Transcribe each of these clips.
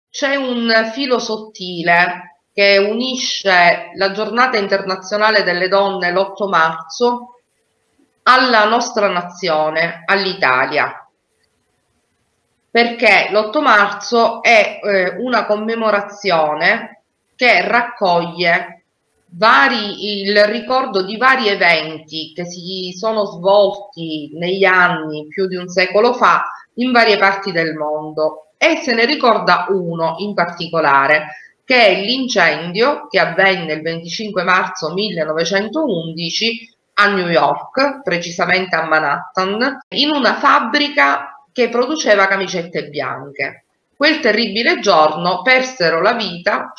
C'è un filo sottile che unisce la Giornata internazionale delle donne l'8 marzo alla nostra nazione, all'Italia, perché l'8 marzo è una commemorazione che raccoglie il ricordo di vari eventi che si sono svolti negli anni più di un secolo fa in varie parti del mondo, e se ne ricorda uno in particolare, che è l'incendio che avvenne il 25 marzo 1911 a New York, precisamente a Manhattan, in una fabbrica che produceva camicette bianche. Quel terribile giorno persero la vita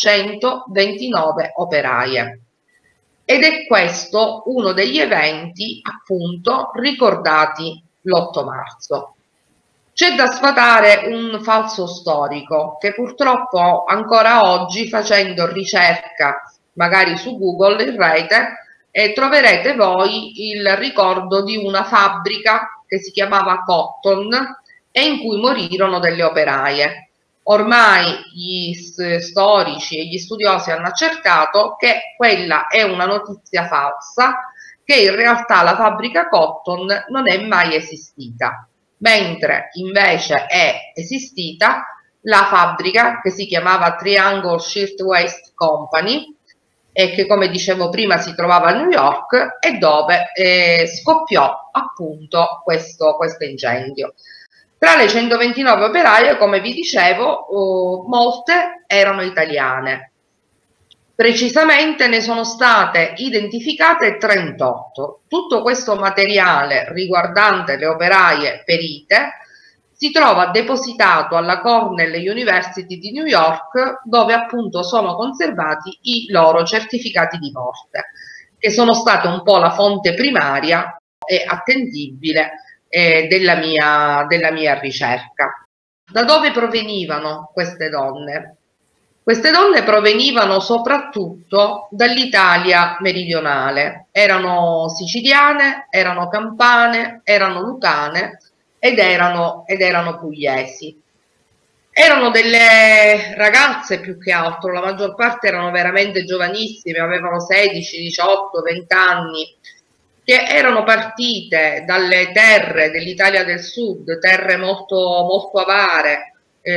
129 operaie. Ed è questo uno degli eventi, appunto, ricordati l'8 marzo. C'è da sfatare un falso storico che purtroppo ancora oggi, facendo ricerca magari su Google in rete, troverete voi il ricordo di una fabbrica che si chiamava Cotton e in cui morirono delle operaie. Ormai gli storici e gli studiosi hanno accertato che quella è una notizia falsa, che in realtà la fabbrica Cotton non è mai esistita, mentre invece è esistita la fabbrica che si chiamava Triangle Shirtwaist Company e che, come dicevo prima, si trovava a New York, e dove scoppiò appunto questo incendio. Tra le 129 operaie, come vi dicevo, molte erano italiane. Precisamente ne sono state identificate 38. Tutto questo materiale riguardante le operaie ferite si trova depositato alla Cornell University di New York, dove appunto sono conservati i loro certificati di morte, che sono state un po' la fonte primaria e attendibile della mia ricerca. Da dove provenivano queste donne? Queste donne provenivano soprattutto dall'Italia meridionale, erano siciliane, erano campane, erano lucane ed erano pugliesi. Erano delle ragazze più che altro, la maggior parte erano veramente giovanissime, avevano 16, 18, 20 anni, che erano partite dalle terre dell'Italia del Sud, terre molto, molto avare,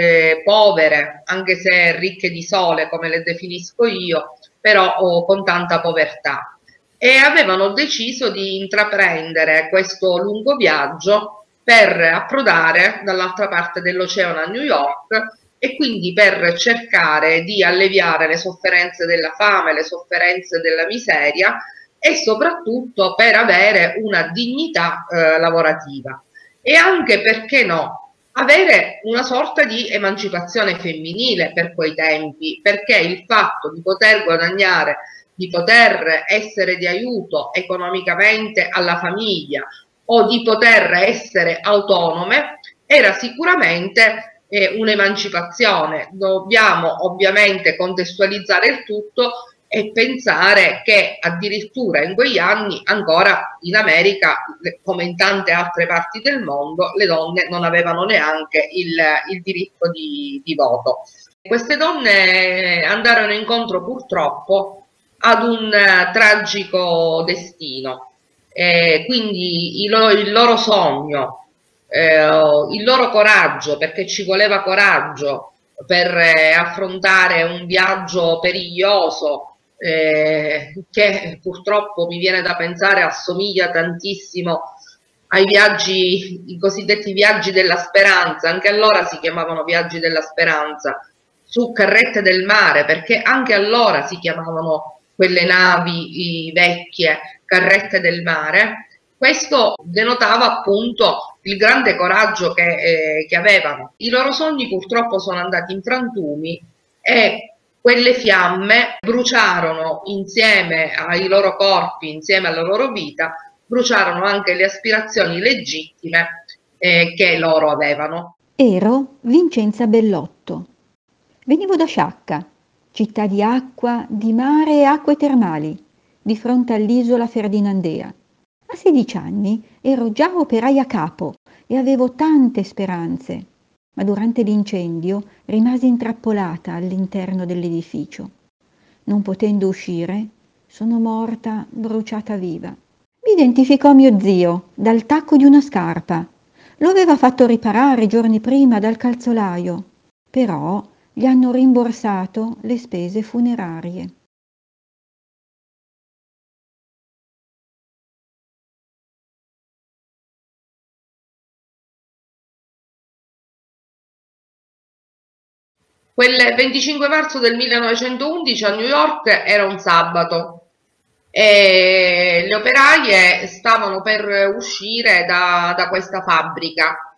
povere, anche se ricche di sole, come le definisco io, però con tanta povertà. E avevano deciso di intraprendere questo lungo viaggio per approdare dall'altra parte dell'oceano a New York, e quindi per cercare di alleviare le sofferenze della fame, le sofferenze della miseria, e soprattutto per avere una dignità lavorativa, e anche, perché no, avere una sorta di emancipazione femminile per quei tempi, perché il fatto di poter guadagnare, di poter essere di aiuto economicamente alla famiglia o di poter essere autonome era sicuramente un'emancipazione. Dobbiamo ovviamente contestualizzare il tutto e pensare che addirittura in quegli anni ancora in America, come in tante altre parti del mondo, le donne non avevano neanche il diritto di voto. Queste donne andarono incontro purtroppo ad un tragico destino, quindi il loro sogno, il loro coraggio, perché ci voleva coraggio per affrontare un viaggio periglioso, che purtroppo mi viene da pensare assomiglia tantissimo ai viaggi, i cosiddetti viaggi della speranza. Anche allora si chiamavano viaggi della speranza, su carrette del mare, perché anche allora si chiamavano quelle navi vecchie carrette del mare. Questo denotava appunto il grande coraggio che avevano. I loro sogni purtroppo sono andati in frantumi, e quelle fiamme bruciarono insieme ai loro corpi, insieme alla loro vita, bruciarono anche le aspirazioni legittime che loro avevano. Ero Vincenza Bellotto. Venivo da Sciacca, città di acqua, di mare e acque termali, di fronte all'isola Ferdinandea. A 16 anni ero già operaia capo e avevo tante speranze. ma durante l'incendio rimasi intrappolata all'interno dell'edificio. Non potendo uscire, sono morta bruciata viva. Mi identificò mio zio dal tacco di una scarpa. Lo aveva fatto riparare giorni prima dal calzolaio, però gli hanno rimborsato le spese funerarie. Quel 25 marzo del 1911 a New York era un sabato e le operaie stavano per uscire da questa fabbrica.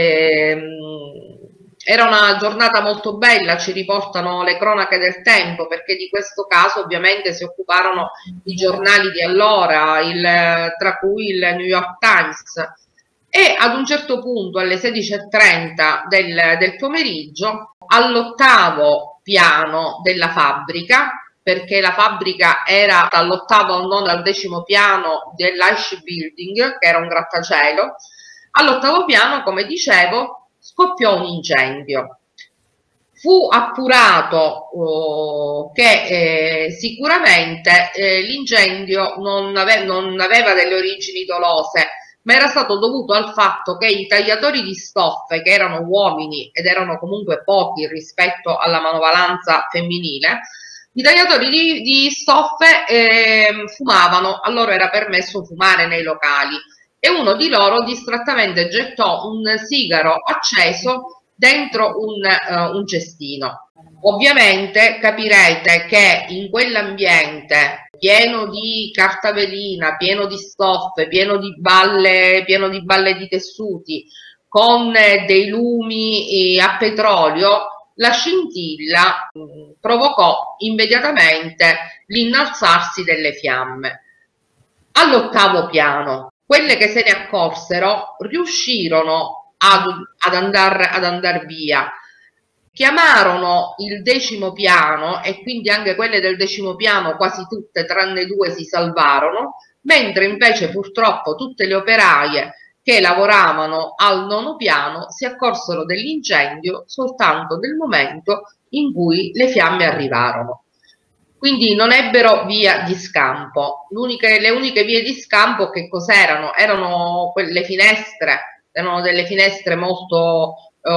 Era una giornata molto bella, ci riportano le cronache del tempo, perché di questo caso ovviamente si occuparono i giornali di allora, tra cui il New York Times. E ad un certo punto, alle 16:30 del pomeriggio, all'8° piano della fabbrica, perché la fabbrica era all'8° non al 10° piano dell'Ice Building, che era un grattacielo, all'8° piano, come dicevo, scoppiò un incendio. Fu appurato che sicuramente l'incendio non aveva delle origini dolose, ma era stato dovuto al fatto che i tagliatori di stoffe, che erano uomini ed erano comunque pochi rispetto alla manovalanza femminile, i tagliatori di stoffe fumavano, a loro era permesso fumare nei locali, e uno di loro distrattamente gettò un sigaro acceso dentro un cestino. Ovviamente capirete che in quell'ambiente pieno di carta velina, pieno di stoffe, pieno di balle di tessuti, con dei lumi a petrolio, la scintilla provocò immediatamente l'innalzarsi delle fiamme. All'8° piano, quelle che se ne accorsero riuscirono ad andar via. Chiamarono il 10° piano e quindi anche quelle del 10° piano, quasi tutte tranne 2, si salvarono, mentre invece purtroppo tutte le operaie che lavoravano al 9° piano si accorsero dell'incendio soltanto nel momento in cui le fiamme arrivarono. Quindi non ebbero via di scampo. Le uniche vie di scampo che cos'erano? Erano quelle finestre, erano delle finestre molto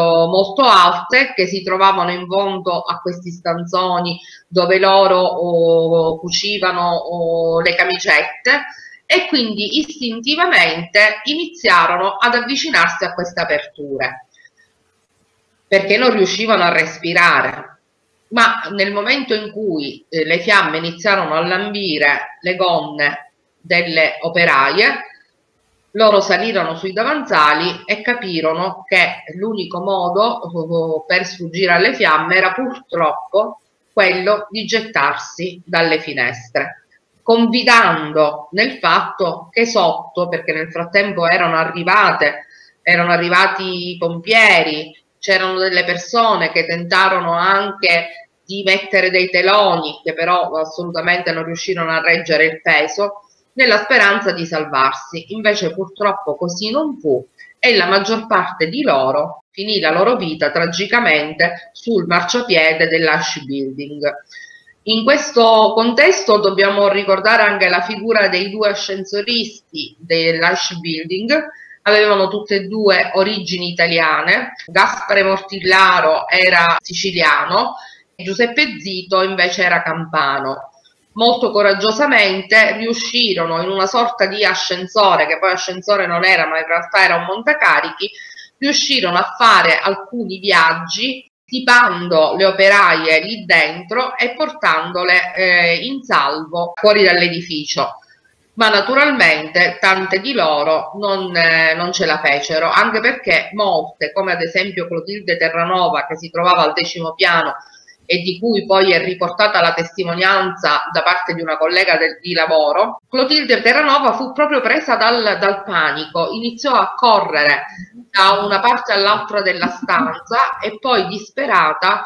alte, che si trovavano in fondo a questi stanzoni dove loro cucivano le camicette, e quindi istintivamente iniziarono ad avvicinarsi a queste aperture perché non riuscivano a respirare. Ma nel momento in cui le fiamme iniziarono a lambire le gonne delle operaie, loro salirono sui davanzali e capirono che l'unico modo per sfuggire alle fiamme era purtroppo quello di gettarsi dalle finestre, confidando nel fatto che sotto, perché nel frattempo erano arrivati i pompieri, c'erano delle persone che tentarono anche di mettere dei teloni, che però assolutamente non riuscirono a reggere il peso, nella speranza di salvarsi. Invece purtroppo così non fu, e la maggior parte di loro finì la loro vita tragicamente sul marciapiede dell'Ash Building. In questo contesto dobbiamo ricordare anche la figura dei 2 ascensoristi dell'Ash Building. Avevano tutte e 2 origini italiane. Gaspare Mortillaro era siciliano, Giuseppe Zito invece era campano. Molto coraggiosamente riuscirono in una sorta di ascensore, che poi ascensore non era, ma in realtà era un montacarichi, riuscirono a fare alcuni viaggi stipando le operaie lì dentro e portandole in salvo fuori dall'edificio. Ma naturalmente tante di loro non ce la fecero, anche perché molte, come ad esempio Clotilde Terranova, che si trovava al 10° piano e di cui poi è riportata la testimonianza da parte di una collega di lavoro, Clotilde Terranova fu proprio presa dal panico, iniziò a correre da una parte all'altra della stanza e poi disperata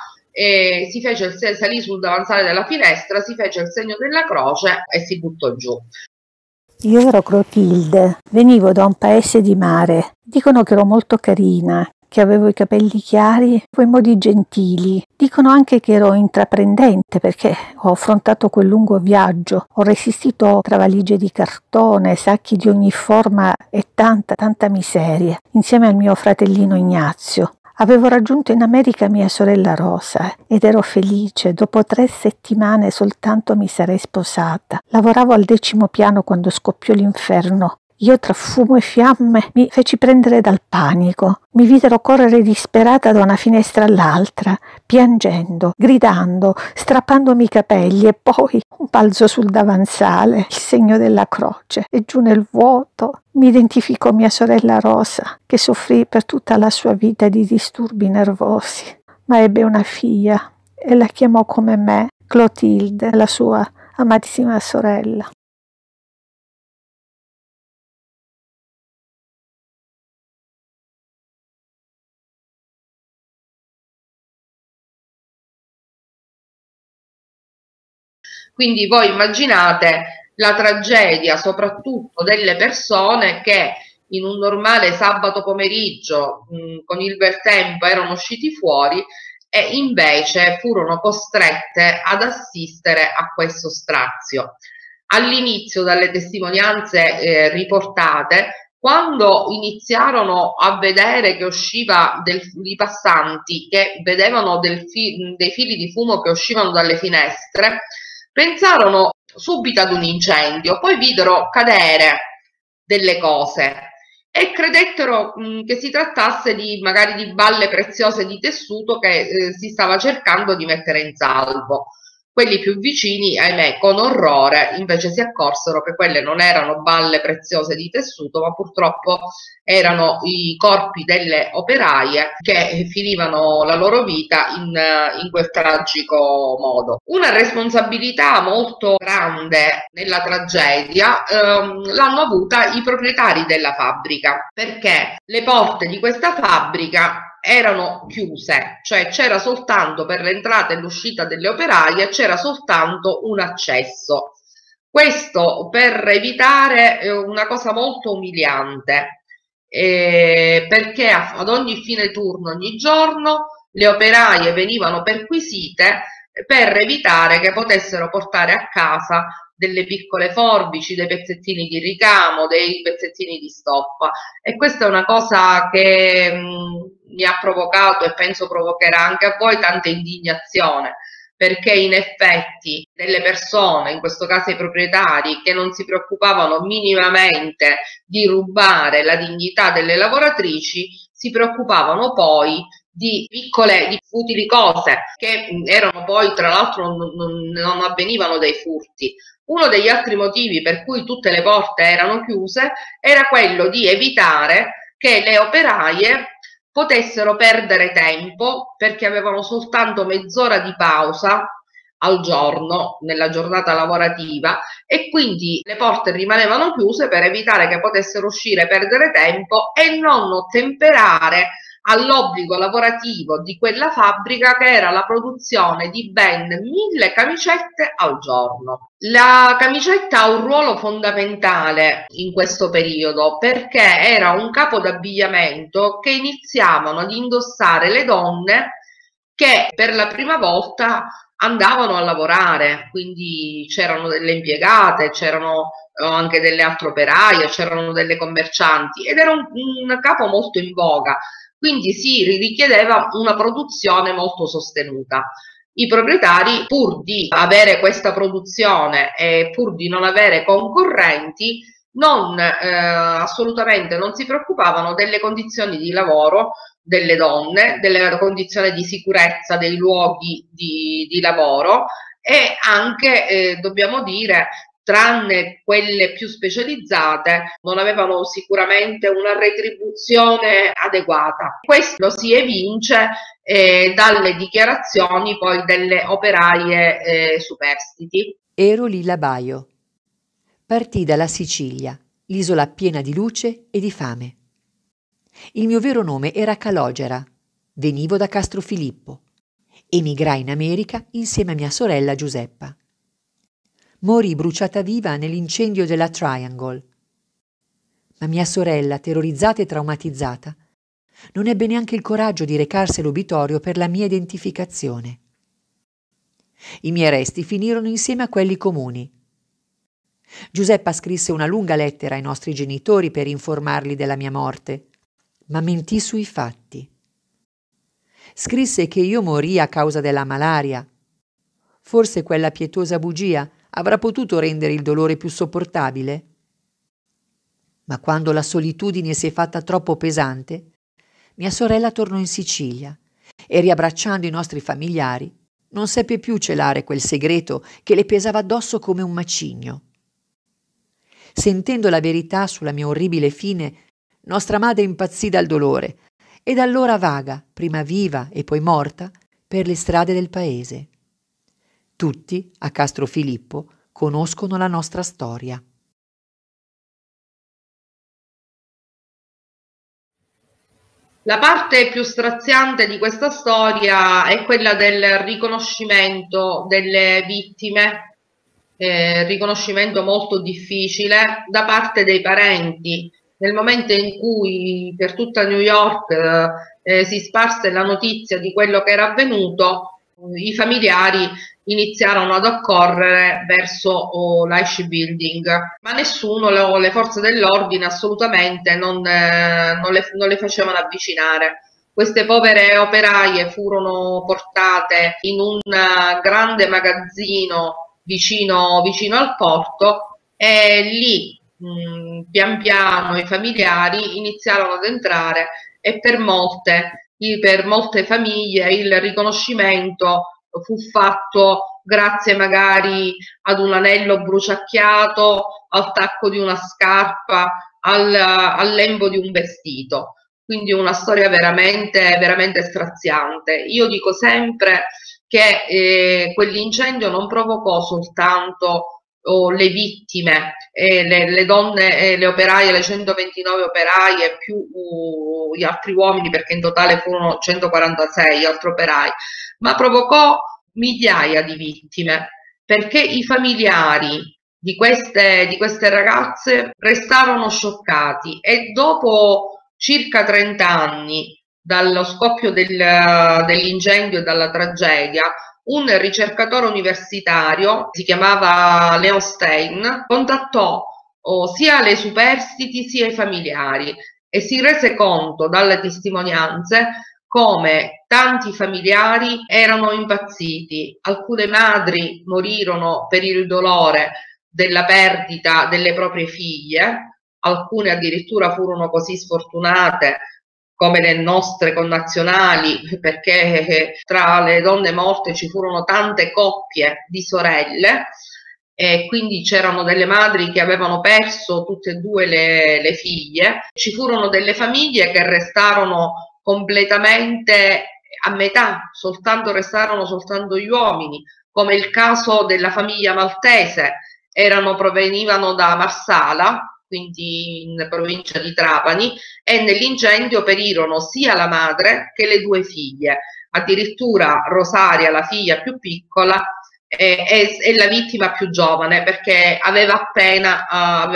salì sul davanzale della finestra, si fece il segno della croce e si buttò giù. Io ero Clotilde, venivo da un paese di mare. Dicono che ero molto carina, che avevo i capelli chiari, poi modi gentili. Dicono anche che ero intraprendente perché ho affrontato quel lungo viaggio, ho resistito tra valigie di cartone, sacchi di ogni forma e tanta miseria, insieme al mio fratellino Ignazio. Avevo raggiunto in America mia sorella Rosa ed ero felice. Dopo 3 settimane soltanto mi sarei sposata. Lavoravo al 10° piano quando scoppiò l'inferno. Io tra fumo e fiamme mi feci prendere dal panico. Mi videro correre disperata da una finestra all'altra, piangendo, gridando, strappandomi i capelli e poi un balzo sul davanzale, il segno della croce e giù nel vuoto mi identificò mia sorella Rosa, che soffrì per tutta la sua vita di disturbi nervosi, ma ebbe una figlia e la chiamò come me Clotilde, la sua amatissima sorella. Quindi voi immaginate la tragedia soprattutto delle persone che in un normale sabato pomeriggio con il bel tempo erano usciti fuori e invece furono costrette ad assistere a questo strazio. All'inizio, dalle testimonianze riportate, quando iniziarono a vedere che usciva i passanti che vedevano dei fili di fumo che uscivano dalle finestre, pensarono subito ad un incendio, poi videro cadere delle cose e credettero che si trattasse magari di balle preziose di tessuto che si stava cercando di mettere in salvo. Quelli più vicini, ahimè, con orrore, invece si accorsero che quelle non erano balle preziose di tessuto, ma purtroppo erano i corpi delle operaie che finivano la loro vita in quel tragico modo. Una responsabilità molto grande nella tragedia l'hanno avuta i proprietari della fabbrica, perché le porte di questa fabbrica erano chiuse, cioè c'era soltanto per l'entrata e l'uscita delle operaie, c'era soltanto un accesso. Questo per evitare una cosa molto umiliante, perché ad ogni fine turno, ogni giorno, le operaie venivano perquisite per evitare che potessero portare a casa delle piccole forbici, dei pezzettini di ricamo, dei pezzettini di stoppa, e questa è una cosa che mi ha provocato e penso provocherà anche a voi tanta indignazione, perché in effetti delle persone, in questo caso i proprietari, che non si preoccupavano minimamente di rubare la dignità delle lavoratrici, si preoccupavano poi di piccole, di futili cose che erano poi, tra l'altro, non avvenivano dei furti. Uno degli altri motivi per cui tutte le porte erano chiuse era quello di evitare che le operaie potessero perdere tempo, perché avevano soltanto mezz'ora di pausa al giorno nella giornata lavorativa e quindi le porte rimanevano chiuse per evitare che potessero uscire e perdere tempo e non ottemperare all'obbligo lavorativo di quella fabbrica, che era la produzione di ben 1000 camicette al giorno. La camicetta ha un ruolo fondamentale in questo periodo perché era un capo d'abbigliamento che iniziavano ad indossare le donne che per la prima volta andavano a lavorare, quindi c'erano delle impiegate, c'erano anche delle altre operaie, c'erano delle commercianti ed era un capo molto in voga. Quindi si richiedeva una produzione molto sostenuta. I proprietari, pur di avere questa produzione e pur di non avere concorrenti, assolutamente non si preoccupavano delle condizioni di lavoro delle donne, delle condizioni di sicurezza dei luoghi di lavoro e anche, dobbiamo dire, tranne quelle più specializzate, non avevano sicuramente una retribuzione adeguata. Questo si evince dalle dichiarazioni poi delle operaie superstiti. Ero Lilla Baio. Partii dalla Sicilia, l'isola piena di luce e di fame. Il mio vero nome era Calogera, venivo da Castrofilippo. Emigrai in America insieme a mia sorella Giuseppa. Morì bruciata viva nell'incendio della Triangle. Ma mia sorella, terrorizzata e traumatizzata, Non ebbe neanche il coraggio di recarsi all'obitorio per la mia identificazione. I miei resti finirono insieme a quelli comuni. Giuseppa scrisse una lunga lettera ai nostri genitori per informarli della mia morte, ma mentì sui fatti. Scrisse che io morii a causa della malaria. Forse quella pietosa bugia avrà potuto rendere il dolore più sopportabile? Ma quando la solitudine si è fatta troppo pesante, mia sorella tornò in Sicilia e, riabbracciando i nostri familiari, non seppe più celare quel segreto che le pesava addosso come un macigno. Sentendo la verità sulla mia orribile fine, nostra madre impazzì dal dolore e da allora vaga, prima viva e poi morta, per le strade del paese. Tutti, a Castrofilippo, conoscono la nostra storia. La parte più straziante di questa storia è quella del riconoscimento delle vittime, riconoscimento molto difficile da parte dei parenti. Nel momento in cui per tutta New York si sparse la notizia di quello che era avvenuto, i familiari iniziarono ad accorrere verso l'Aishi Building, ma nessuno, le forze dell'ordine assolutamente non le facevano avvicinare. Queste povere operaie furono portate in un grande magazzino vicino al porto e lì pian piano i familiari iniziarono ad entrare e per molte famiglie il riconoscimento fu fatto grazie magari ad un anello bruciacchiato, al tacco di una scarpa, al lembo di un vestito. Quindi una storia veramente straziante. Io dico sempre che quell'incendio non provocò soltanto le vittime, le donne, le operaie, le 129 operaie più gli altri uomini, perché in totale furono 146 altri operai, ma provocò migliaia di vittime, perché i familiari di queste ragazze restarono scioccati e dopo circa 30 anni dallo scoppio dell'incendio e dalla tragedia, un ricercatore universitario, si chiamava Leo Stein, contattò sia le superstiti sia i familiari e si rese conto dalle testimonianze come tanti familiari erano impazziti. Alcune madri morirono per il dolore della perdita delle proprie figlie, alcune addirittura furono così sfortunate come le nostre connazionali, perché tra le donne morte ci furono tante coppie di sorelle e quindi c'erano delle madri che avevano perso tutte e due le figlie. Ci furono delle famiglie che restarono completamente a metà, restarono soltanto gli uomini, come il caso della famiglia maltese. Provenivano da Marsala, quindi in provincia di Trapani, e nell'incendio perirono sia la madre che le due figlie. Addirittura Rosaria, la figlia più piccola, è la vittima più giovane, perché aveva appena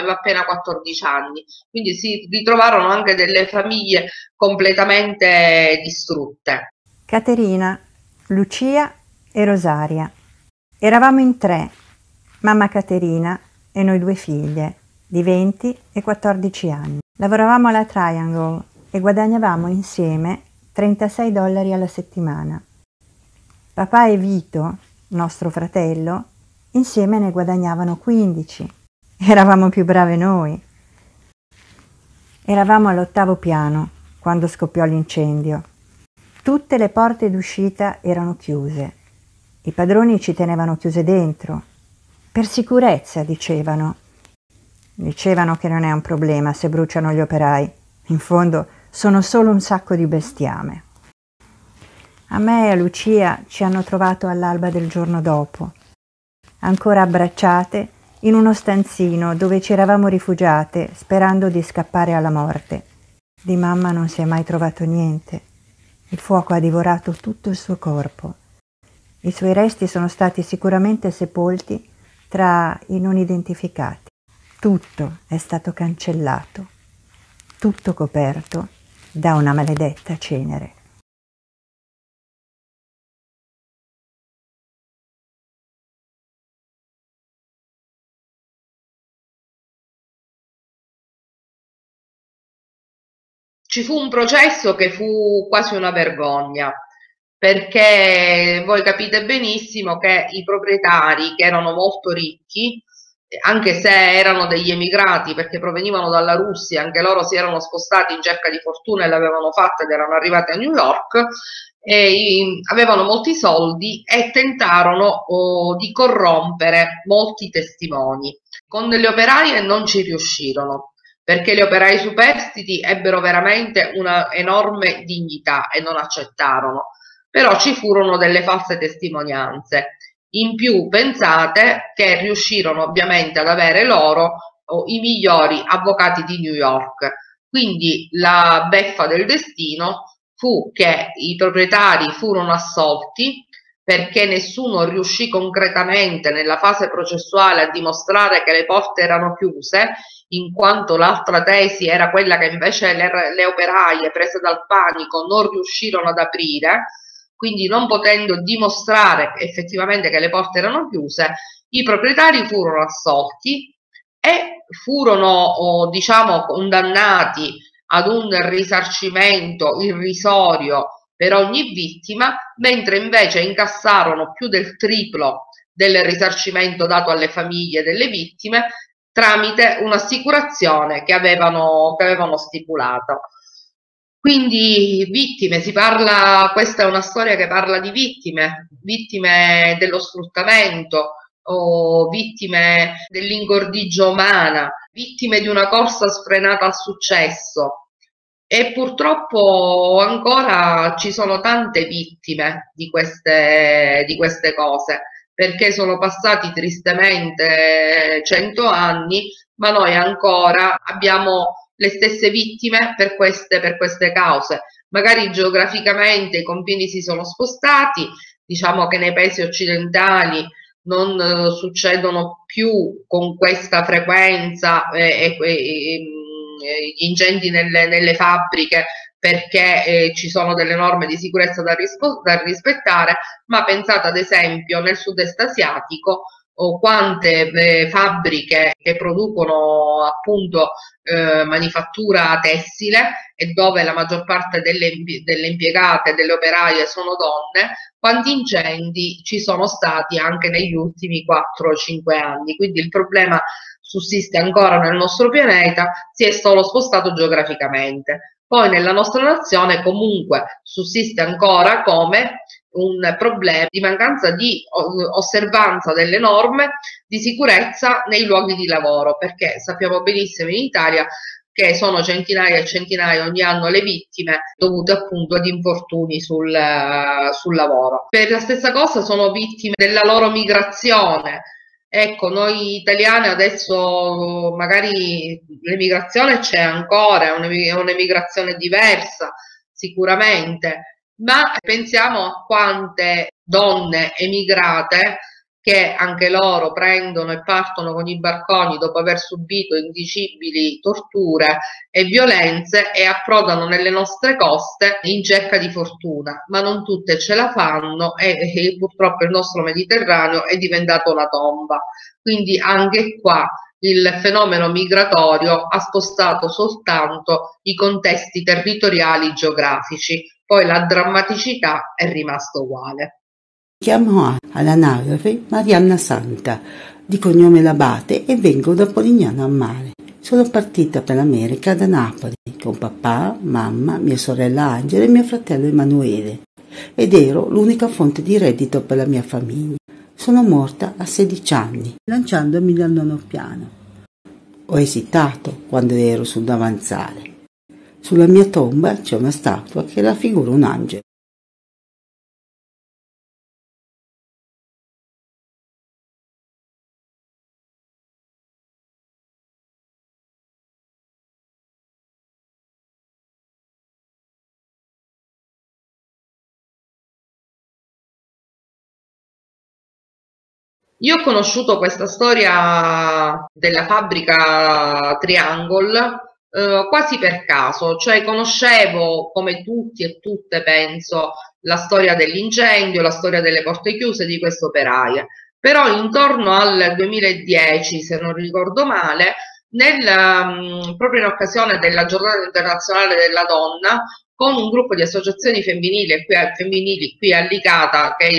14 anni. Quindi si ritrovarono anche delle famiglie completamente distrutte. Caterina, Lucia e Rosaria. Eravamo in 3, mamma Caterina e noi 2 figlie, di 20 e 14 anni. Lavoravamo alla Triangle e guadagnavamo insieme $36 alla settimana. Papà e Vito, nostro fratello, insieme ne guadagnavano 15. Eravamo più brave noi. Eravamo all'8° piano quando scoppiò l'incendio. Tutte le porte d'uscita erano chiuse. I padroni ci tenevano chiuse dentro. Per sicurezza, dicevano. Dicevano che non è un problema se bruciano gli operai. In fondo sono solo un sacco di bestiame. A me e a Lucia ci hanno trovato all'alba del giorno dopo, ancora abbracciate in uno stanzino dove ci eravamo rifugiate sperando di scappare alla morte. Di mamma non si è mai trovato niente. Il fuoco ha divorato tutto il suo corpo. I suoi resti sono stati sicuramente sepolti tra i non identificati. Tutto è stato cancellato, tutto coperto da una maledetta cenere. Ci fu un processo che fu quasi una vergogna, perché voi capite benissimo che i proprietari, che erano molto ricchi, anche se erano degli emigrati perché provenivano dalla Russia, anche loro si erano spostati in cerca di fortuna e l'avevano fatta ed erano arrivati a New York, e avevano molti soldi e tentarono di corrompere molti testimoni. Con le operaie non ci riuscirono, perché gli operai superstiti ebbero veramente una enorme dignità e non accettarono, però ci furono delle false testimonianze. In più pensate che riuscirono ovviamente ad avere loro i migliori avvocati di New York, quindi la beffa del destino fu che i proprietari furono assolti perché nessuno riuscì concretamente nella fase processuale a dimostrare che le porte erano chiuse, in quanto l'altra tesi era quella che invece le operaie prese dal panico non riuscirono ad aprire, quindi non potendo dimostrare effettivamente che le porte erano chiuse, i proprietari furono assolti e furono, diciamo, condannati ad un risarcimento irrisorio per ogni vittima, mentre invece incassarono più del triplo del risarcimento dato alle famiglie delle vittime tramite un'assicurazione che avevano stipulato. Quindi vittime, questa è una storia che parla di vittime dello sfruttamento o vittime dell'ingordigia umana, vittime di una corsa sfrenata al successo. E purtroppo ancora ci sono tante vittime di queste cose, perché sono passati tristemente 100 anni, ma noi ancora abbiamo le stesse vittime per queste cause. Magari geograficamente i confini si sono spostati, diciamo che nei paesi occidentali non succedono più con questa frequenza gli incendi nelle fabbriche, perché ci sono delle norme di sicurezza da rispettare, ma pensate ad esempio nel sud-est asiatico quante fabbriche che producono appunto manifattura tessile e dove la maggior parte delle impiegate, delle operaie sono donne, quanti incendi ci sono stati anche negli ultimi 4 o 5 anni. Quindi il problema sussiste ancora nel nostro pianeta, si è solo spostato geograficamente. Poi nella nostra nazione comunque sussiste ancora come un problema di mancanza di osservanza delle norme di sicurezza nei luoghi di lavoro, perché sappiamo benissimo in Italia che sono centinaia e centinaia ogni anno le vittime dovute appunto ad infortuni sul lavoro. Per la stessa cosa sono vittime della loro migrazione. Ecco, noi italiani adesso magari l'emigrazione c'è ancora, è un'emigrazione diversa sicuramente, ma pensiamo a quante donne emigrate che anche loro prendono e partono con i barconi dopo aver subito indicibili torture e violenze e approdano nelle nostre coste in cerca di fortuna, ma non tutte ce la fanno e purtroppo il nostro Mediterraneo è diventato una tomba. Quindi anche qua il fenomeno migratorio ha spostato soltanto i contesti territoriali geografici, poi la drammaticità è rimasta uguale. Chiamo all'anagrafe Marianna Santa, di cognome Labate, e vengo da Polignano a Mare. Sono partita per l'America da Napoli con papà, mamma, mia sorella Angela e mio fratello Emanuele, ed ero l'unica fonte di reddito per la mia famiglia. Sono morta a 16 anni, lanciandomi dal 9° piano. Ho esitato quando ero sul davanzale. Sulla mia tomba c'è una statua che raffigura un angelo. Io ho conosciuto questa storia della fabbrica Triangle quasi per caso, cioè conoscevo come tutti e tutte penso la storia dell'incendio, la storia delle porte chiuse di queste operaie, però intorno al 2010, se non ricordo male, proprio in occasione della giornata internazionale della donna, con un gruppo di associazioni femminili qui a Licata, che è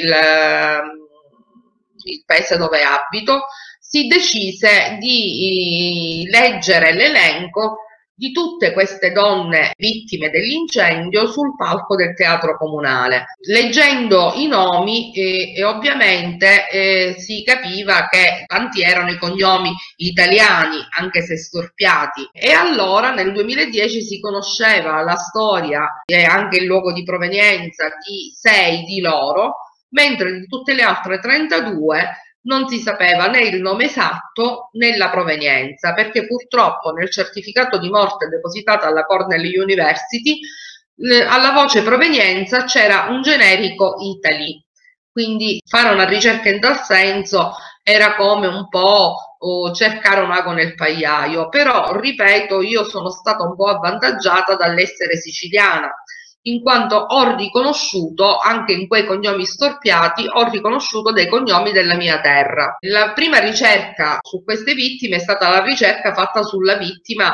il paese dove abito, si decise di leggere l'elenco di tutte queste donne vittime dell'incendio sul palco del teatro comunale. Leggendo i nomi ovviamente si capiva che tanti erano i cognomi italiani, anche se storpiati, e allora nel 2010 si conosceva la storia e anche il luogo di provenienza di 6 di loro, mentre di tutte le altre 32 non si sapeva né il nome esatto né la provenienza, perché purtroppo nel certificato di morte depositato alla Cornell University alla voce provenienza c'era un generico Italy, quindi fare una ricerca in tal senso era come un po' cercare un ago nel pagliaio, però ripeto, io sono stata un po' avvantaggiata dall'essere siciliana, in quanto ho riconosciuto, anche in quei cognomi storpiati, ho riconosciuto dei cognomi della mia terra. La prima ricerca su queste vittime è stata la ricerca fatta sulla vittima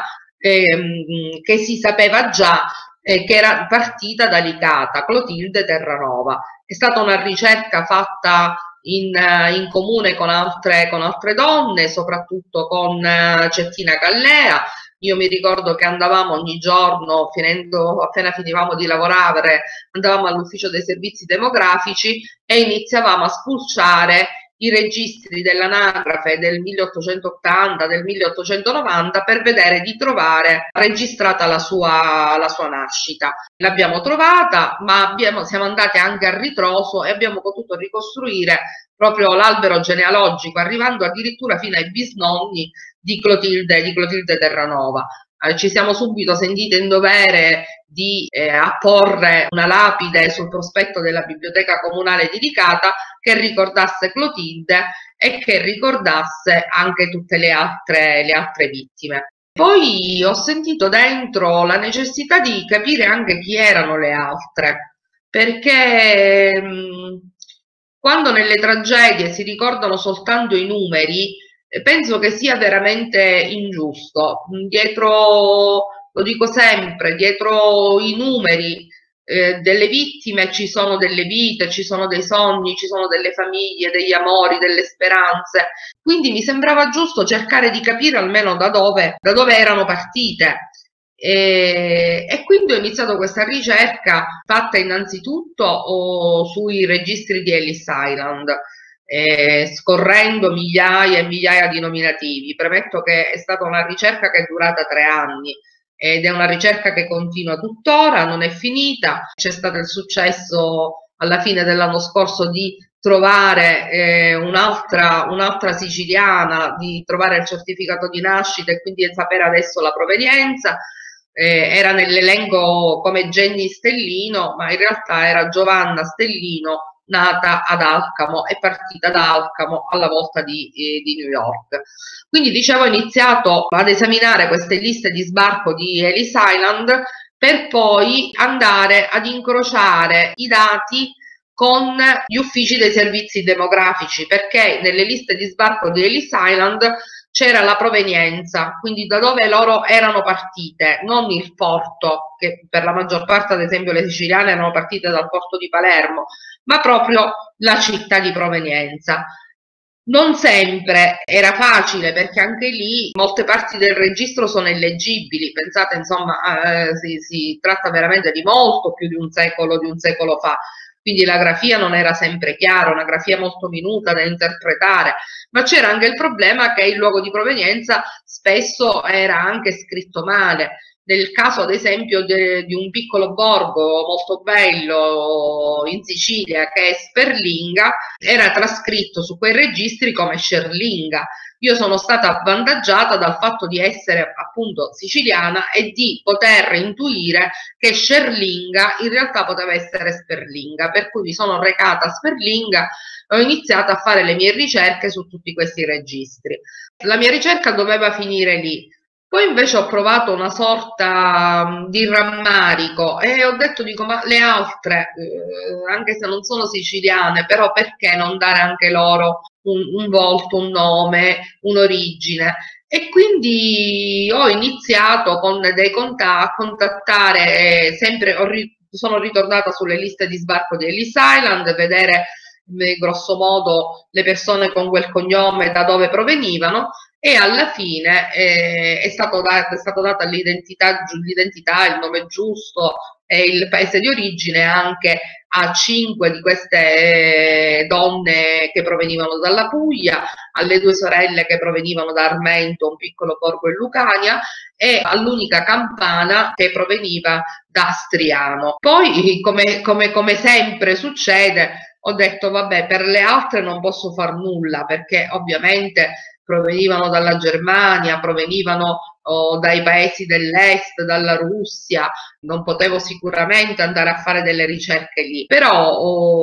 che si sapeva già che era partita da Licata, Clotilde Terranova. È stata una ricerca fatta in comune con altre donne, soprattutto con Cettina Callea. Io mi ricordo che andavamo ogni giorno, appena finivamo di lavorare, andavamo all'ufficio dei servizi demografici e iniziavamo a spulciare i registri dell'anagrafe del 1880, del 1890 per vedere di trovare registrata la sua nascita. L'abbiamo trovata, ma siamo andati anche a ritroso e abbiamo potuto ricostruire proprio l'albero genealogico, arrivando addirittura fino ai bisnonni di Clotilde Terranova. Ci siamo subito sentite in dovere di apporre una lapide sul prospetto della biblioteca comunale di Licata che ricordasse Clotilde e che ricordasse anche tutte le altre vittime. Poi ho sentito dentro la necessità di capire anche chi erano le altre, perché quando nelle tragedie si ricordano soltanto i numeri, penso che sia veramente ingiusto. Dietro, lo dico sempre, dietro i numeri delle vittime ci sono delle vite, ci sono dei sogni, ci sono delle famiglie, degli amori, delle speranze. Quindi mi sembrava giusto cercare di capire almeno da dove erano partite. E quindi ho iniziato questa ricerca fatta innanzitutto sui registri di Ellis Island, scorrendo migliaia e migliaia di nominativi. Premetto che è stata una ricerca che è durata 3 anni ed è una ricerca che continua tuttora, non è finita. C'è stato il successo alla fine dell'anno scorso di trovare un'altra siciliana, di trovare il certificato di nascita e quindi di sapere adesso la provenienza. Era nell'elenco come Jenny Stellino, ma in realtà era Giovanna Stellino, nata ad Alcamo e partita da Alcamo alla volta di New York. Quindi dicevo, ho iniziato ad esaminare queste liste di sbarco di Ellis Island per poi andare ad incrociare i dati con gli uffici dei servizi demografici, perché nelle liste di sbarco di Ellis Island c'era la provenienza, quindi da dove loro erano partite, non il porto, che per la maggior parte, ad esempio, le siciliane erano partite dal porto di Palermo, ma proprio la città di provenienza. Non sempre era facile, perché anche lì molte parti del registro sono illeggibili. Pensate, insomma, si tratta veramente di molto più di un secolo fa. Quindi la grafia non era sempre chiara, una grafia molto minuta da interpretare, ma c'era anche il problema che il luogo di provenienza spesso era anche scritto male. Nel caso, ad esempio, di un piccolo borgo molto bello in Sicilia che è Sperlinga, era trascritto su quei registri come Scerlinga. Io sono stata avvantaggiata dal fatto di essere appunto siciliana e di poter intuire che Scerlinga in realtà poteva essere Sperlinga, per cui mi sono recata a Sperlinga e ho iniziato a fare le mie ricerche su tutti questi registri. La mia ricerca doveva finire lì, Poi invece ho provato una sorta di rammarico e ho detto, dico, ma le altre, anche se non sono siciliane, però perché non dare anche loro un volto, un nome, un'origine? E quindi ho iniziato con dei a contattare, sempre, sono ritornata sulle liste di sbarco di Ellis Island, vedere grosso modo le persone con quel cognome da dove provenivano, e alla fine è stato data l'identità, il nome giusto e il paese di origine anche a 5 di queste donne che provenivano dalla Puglia, alle 2 sorelle che provenivano da Armento, un piccolo borgo in Lucania, e all'unica campana che proveniva da Striano. Poi, come sempre succede, ho detto vabbè, per le altre non posso far nulla, perché ovviamente provenivano dalla Germania, provenivano dai paesi dell'est, dalla Russia, non potevo sicuramente andare a fare delle ricerche lì, però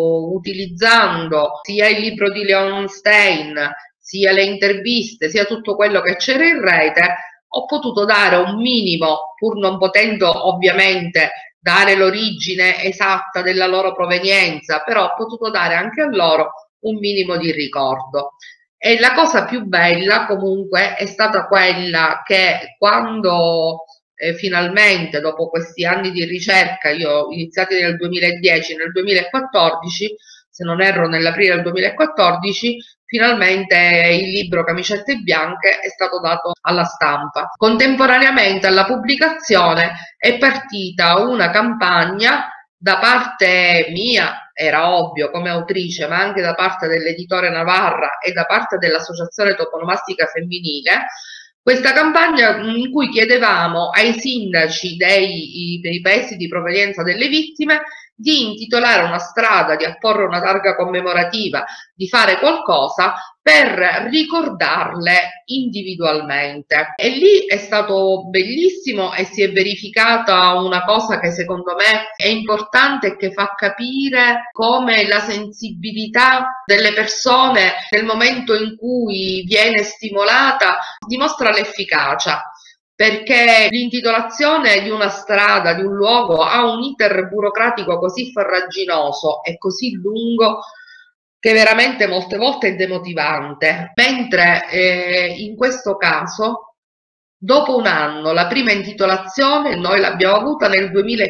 utilizzando sia il libro di Leon Stein, sia le interviste, sia tutto quello che c'era in rete, ho potuto dare un minimo, pur non potendo ovviamente dare l'origine esatta della loro provenienza, però ho potuto dare anche a loro un minimo di ricordo. E la cosa più bella comunque è stata quella che quando finalmente, dopo questi anni di ricerca, io iniziati nel 2010, nel 2014, se non erro nell'aprile del 2014, finalmente il libro Camicette Bianche è stato dato alla stampa. Contemporaneamente alla pubblicazione è partita una campagna da parte mia, era ovvio, come autrice, ma anche da parte dell'editore Navarra e da parte dell'Associazione Toponomastica Femminile, questa campagna in cui chiedevamo ai sindaci dei paesi di provenienza delle vittime di intitolare una strada, di apporre una targa commemorativa, di fare qualcosa per ricordarle individualmente. E lì è stato bellissimo e si è verificata una cosa che secondo me è importante e che fa capire come la sensibilità delle persone nel momento in cui viene stimolata dimostra l'efficacia, perché l'intitolazione di una strada, di un luogo, ha un iter burocratico così farraginoso e così lungo che veramente molte volte è demotivante, mentre in questo caso, dopo un anno, la prima intitolazione noi l'abbiamo avuta nel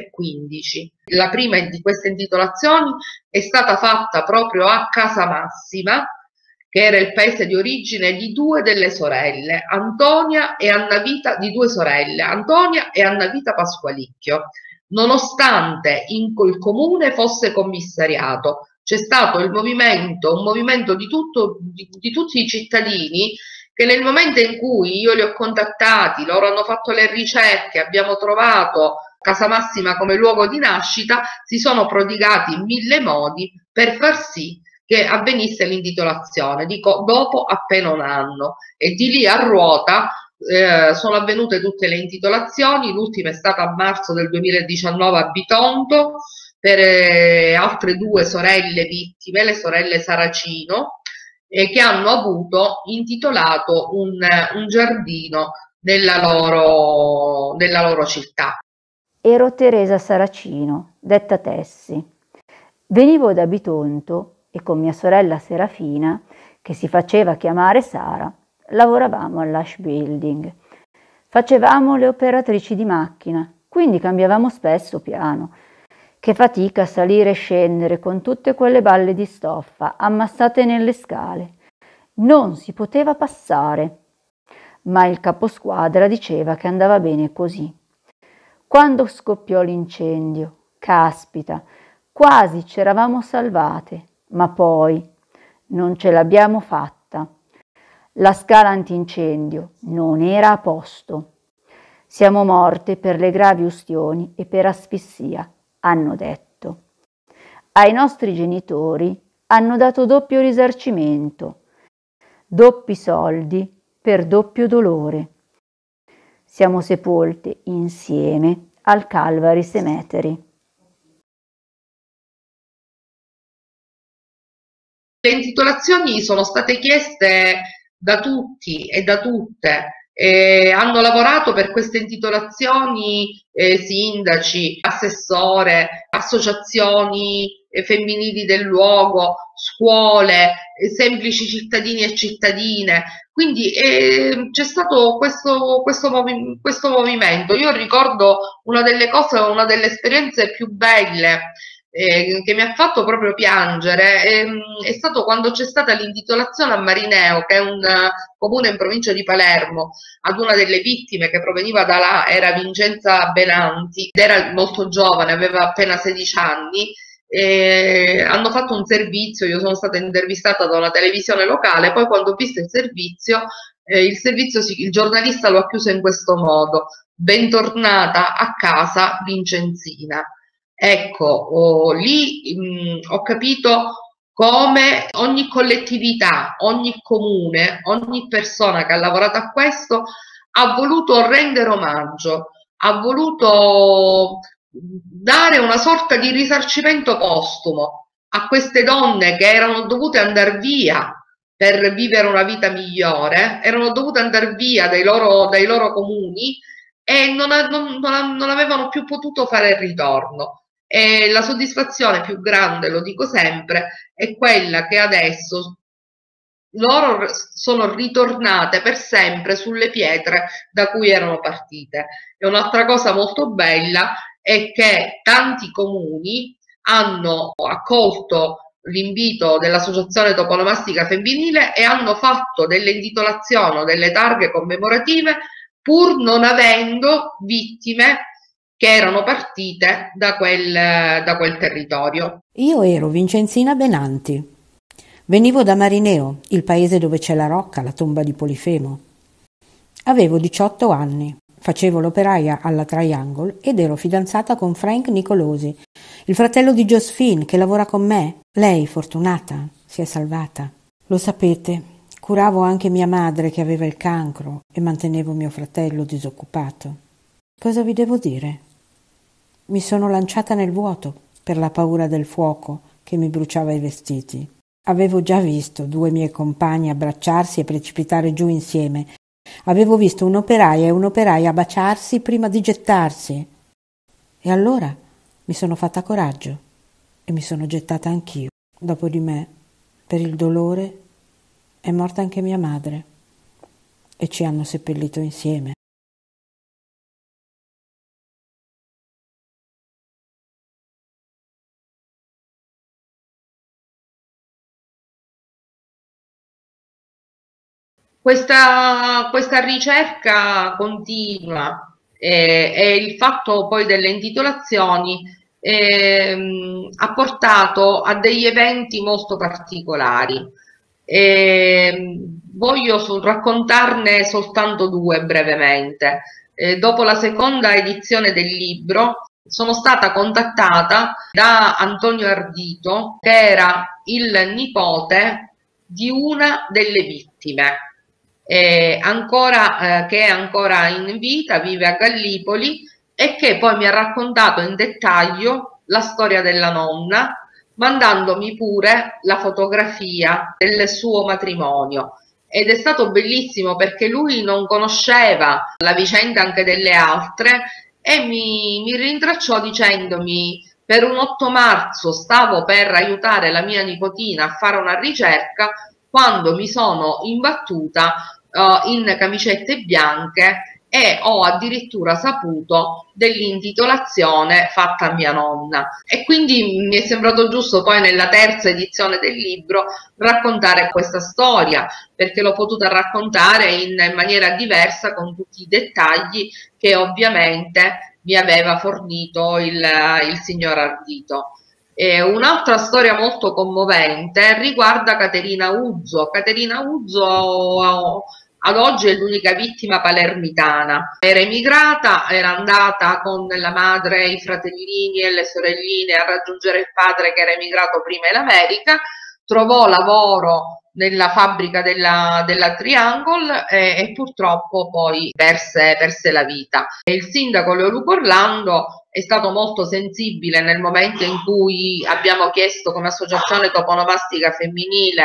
2015. La prima di queste intitolazioni è stata fatta proprio a Casamassima, che era il paese di origine di 2 delle sorelle, Antonia e Annavita, di 2 sorelle, Antonia e Annavita Pasqualicchio. Nonostante il comune fosse commissariato, c'è stato un movimento di tutti i cittadini che nel momento in cui io li ho contattati, loro hanno fatto le ricerche, abbiamo trovato Casamassima come luogo di nascita, si sono prodigati in 1000 modi per far sì che avvenisse l'intitolazione, dico dopo appena un anno, e di lì a ruota sono avvenute tutte le intitolazioni, l'ultima è stata a marzo del 2019 a Bitonto per altre 2 sorelle vittime, le sorelle Saracino, che hanno avuto intitolato un giardino nella loro città. Ero Teresa Saracino, detta Tessi. Venivo da Bitonto e con mia sorella Serafina, che si faceva chiamare Sara, lavoravamo all'Ash Building. Facevamo le operatrici di macchina, quindi cambiavamo spesso piano. Che fatica salire e scendere con tutte quelle balle di stoffa ammassate nelle scale. Non si poteva passare. Ma il caposquadra diceva che andava bene così. Quando scoppiò l'incendio, caspita, quasi c'eravamo salvate, ma poi non ce l'abbiamo fatta. La scala antincendio non era a posto. Siamo morte per le gravi ustioni e per asfissia, hanno detto. Ai nostri genitori hanno dato doppio risarcimento, doppi soldi per doppio dolore. Siamo sepolte insieme al Calvary Cemetery. Le intitolazioni sono state chieste da tutti e da tutte, Hanno lavorato per queste intitolazioni sindaci, assessore, associazioni femminili del luogo, scuole, semplici cittadini e cittadine. Quindi c'è stato questo movimento. Io ricordo una delle cose, una delle esperienze più belle che mi ha fatto proprio piangere è stato quando c'è stata l'intitolazione a Marineo, che è un comune in provincia di Palermo, ad una delle vittime che proveniva da là, era Vincenza Benanti, ed era molto giovane, aveva appena 16 anni. Hanno fatto un servizio, io sono stata intervistata da una televisione locale, poi quando ho visto il servizio, il giornalista lo ha chiuso in questo modo: bentornata a casa Vincenzina. Ecco, lì ho capito come ogni collettività, ogni comune, ogni persona che ha lavorato a questo ha voluto rendere omaggio, ha voluto dare una sorta di risarcimento postumo a queste donne che erano dovute andare via per vivere una vita migliore, erano dovute andare via dai loro comuni e non avevano più potuto fare il ritorno. E la soddisfazione più grande, lo dico sempre, è quella che adesso loro sono ritornate per sempre sulle pietre da cui erano partite. E un'altra cosa molto bella è che tanti comuni hanno accolto l'invito dell'Associazione Toponomastica Femminile e hanno fatto delle intitolazioni o delle targhe commemorative pur non avendo vittime che erano partite da quel territorio. Io ero Vincenzina Benanti. Venivo da Marineo, il paese dove c'è la rocca, la tomba di Polifemo. Avevo 18 anni, facevo l'operaia alla Triangle ed ero fidanzata con Frank Nicolosi, il fratello di Josephine che lavora con me. Lei, fortunata, si è salvata. Lo sapete, curavo anche mia madre che aveva il cancro e mantenevo mio fratello disoccupato. Cosa vi devo dire? Mi sono lanciata nel vuoto per la paura del fuoco che mi bruciava i vestiti. Avevo già visto 2 miei compagni abbracciarsi e precipitare giù insieme. Avevo visto un'operaia e un'operaia baciarsi prima di gettarsi. E allora mi sono fatta coraggio e mi sono gettata anch'io. Dopo di me, per il dolore, è morta anche mia madre e ci hanno seppellito insieme. Questa ricerca continua e il fatto poi delle intitolazioni ha portato a degli eventi molto particolari. Voglio raccontarne soltanto 2 brevemente. Dopo la seconda edizione del libro sono stata contattata da Antonio Ardito, che era il nipote di una delle vittime. Che è ancora in vita, vive a Gallipoli e che poi mi ha raccontato in dettaglio la storia della nonna, mandandomi pure la fotografia del suo matrimonio. Ed è stato bellissimo perché lui non conosceva la vicenda anche delle altre e mi rintracciò dicendomi: per un 8 marzo stavo per aiutare la mia nipotina a fare una ricerca quando mi sono imbattuta in camicette bianche e ho addirittura saputo dell'intitolazione fatta a mia nonna. E quindi mi è sembrato giusto poi nella terza edizione del libro raccontare questa storia, perché l'ho potuta raccontare in maniera diversa con tutti i dettagli che ovviamente mi aveva fornito il signor Ardito. Un'altra storia molto commovente riguarda Caterina Uzzo. Caterina Uzzo ad oggi è l'unica vittima palermitana. Era emigrata, era andata con la madre, i fratellini e le sorelline a raggiungere il padre che era emigrato prima in America, trovò lavoro nella fabbrica della Triangle e purtroppo poi perse la vita. Il sindaco Leo Lupo Orlando è stato molto sensibile nel momento in cui abbiamo chiesto come associazione toponomastica femminile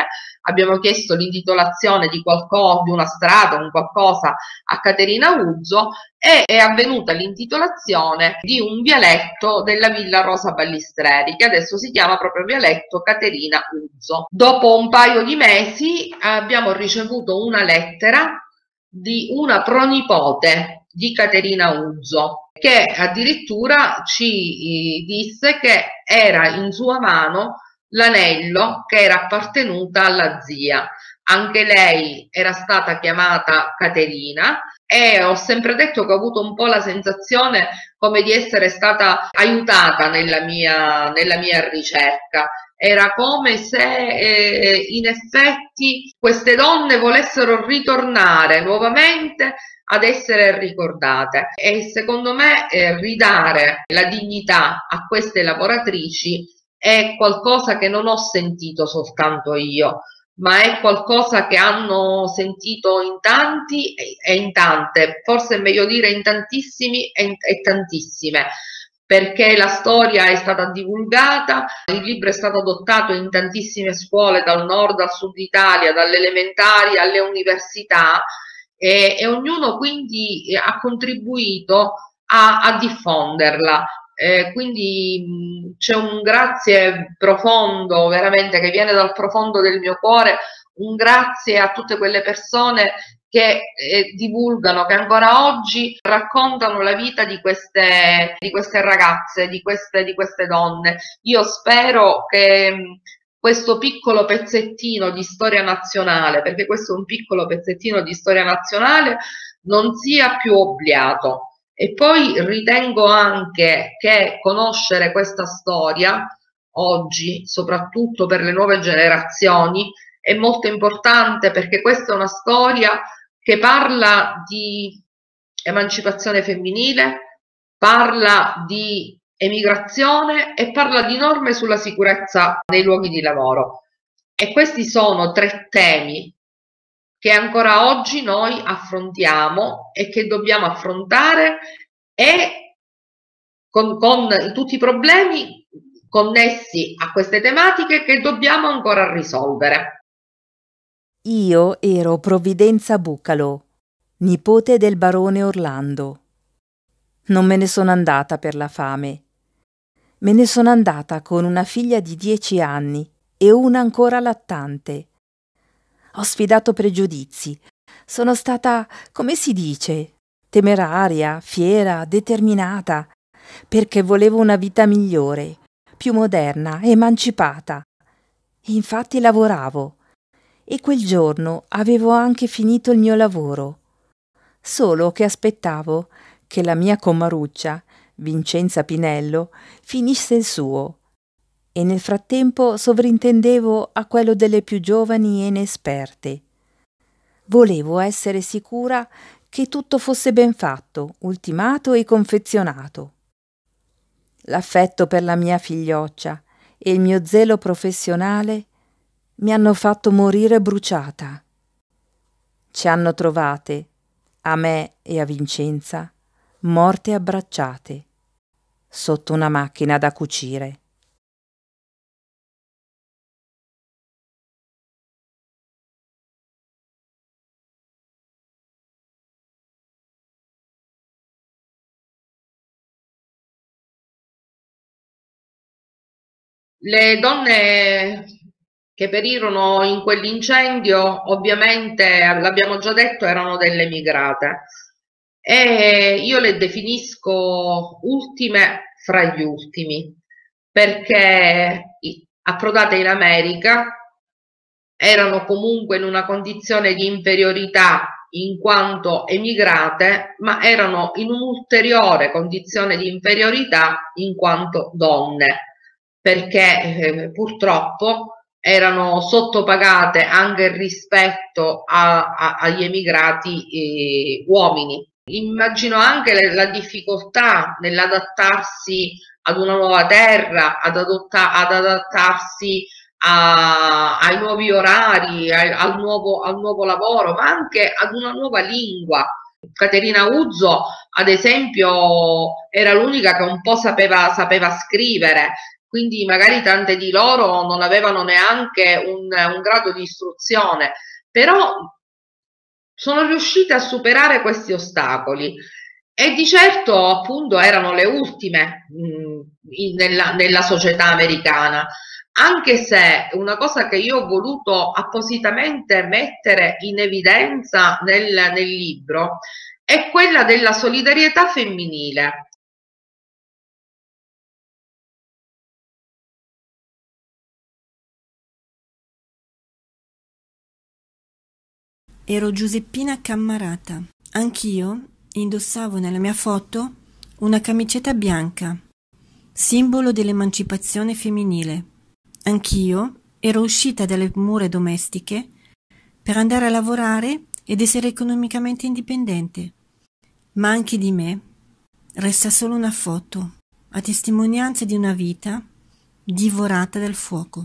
abbiamo chiesto l'intitolazione di qualcosa, di una strada, un qualcosa a Caterina Uzzo, e è avvenuta l'intitolazione di un vialetto della Villa Rosa Ballistreri, che adesso si chiama proprio vialetto Caterina Uzzo. Dopo un paio di mesi abbiamo ricevuto una lettera di una pronipote di Caterina Uzzo, che addirittura ci disse che era in sua mano l'anello che era appartenuta alla zia. Anche lei era stata chiamata Caterina, e ho sempre detto che ho avuto un po' la sensazione come di essere stata aiutata nella mia ricerca. Era come se in effetti queste donne volessero ritornare nuovamente ad essere ricordate, e secondo me ridare la dignità a queste lavoratrici è qualcosa che non ho sentito soltanto io, ma è qualcosa che hanno sentito in tanti e in tante, forse è meglio dire in tantissimi e tantissime, perché la storia è stata divulgata, il libro è stato adottato in tantissime scuole dal nord al sud Italia, dalle elementari alle università, e ognuno quindi ha contribuito a diffonderla. Quindi c'è un grazie profondo, veramente, che viene dal profondo del mio cuore, un grazie a tutte quelle persone che divulgano, che ancora oggi raccontano la vita di queste ragazze, di queste donne. Io spero che questo piccolo pezzettino di storia nazionale, perché questo è un piccolo pezzettino di storia nazionale, non sia più obliato. E poi ritengo anche che conoscere questa storia oggi, soprattutto per le nuove generazioni, è molto importante, perché questa è una storia che parla di emancipazione femminile, parla di emigrazione e parla di norme sulla sicurezza nei luoghi di lavoro. E questi sono 3 temi che ancora oggi noi affrontiamo e che dobbiamo affrontare, e con tutti i problemi connessi a queste tematiche che dobbiamo ancora risolvere. Io ero Provvidenza Bucalo, nipote del barone Orlando. Non me ne sono andata per la fame. Me ne sono andata con una figlia di 10 anni e una ancora lattante. Ho sfidato pregiudizi. Sono stata, come si dice, temeraria, fiera, determinata, perché volevo una vita migliore, più moderna, emancipata. Infatti lavoravo, e quel giorno avevo anche finito il mio lavoro, solo che aspettavo che la mia comaruccia, Vincenza Pinello, finisse il suo, e nel frattempo sovrintendevo a quello delle più giovani e inesperte. Volevo essere sicura che tutto fosse ben fatto, ultimato e confezionato. L'affetto per la mia figlioccia e il mio zelo professionale mi hanno fatto morire bruciata. Ci hanno trovate, a me e a Vincenza, morte abbracciate, sotto una macchina da cucire. Le donne che perirono in quell'incendio, ovviamente, l'abbiamo già detto, erano delle emigrate, e io le definisco ultime fra gli ultimi, perché approdate in America erano comunque in una condizione di inferiorità in quanto emigrate, ma erano in un'ulteriore condizione di inferiorità in quanto donne, perché purtroppo erano sottopagate anche rispetto agli emigrati uomini. Immagino anche la difficoltà nell'adattarsi ad una nuova terra, ad adattarsi ai nuovi orari, al nuovo lavoro, ma anche ad una nuova lingua. Caterina Uzzo, ad esempio, era l'unica che un po' sapeva scrivere, quindi magari tante di loro non avevano neanche un grado di istruzione, però sono riuscite a superare questi ostacoli e di certo appunto erano le ultime nella società americana, anche se una cosa che io ho voluto appositamente mettere in evidenza nel libro è quella della solidarietà femminile. Ero Giuseppina Cammarata. Anch'io indossavo nella mia foto una camicetta bianca, simbolo dell'emancipazione femminile. Anch'io ero uscita dalle mura domestiche per andare a lavorare ed essere economicamente indipendente. Ma anche di me resta solo una foto, a testimonianza di una vita divorata dal fuoco.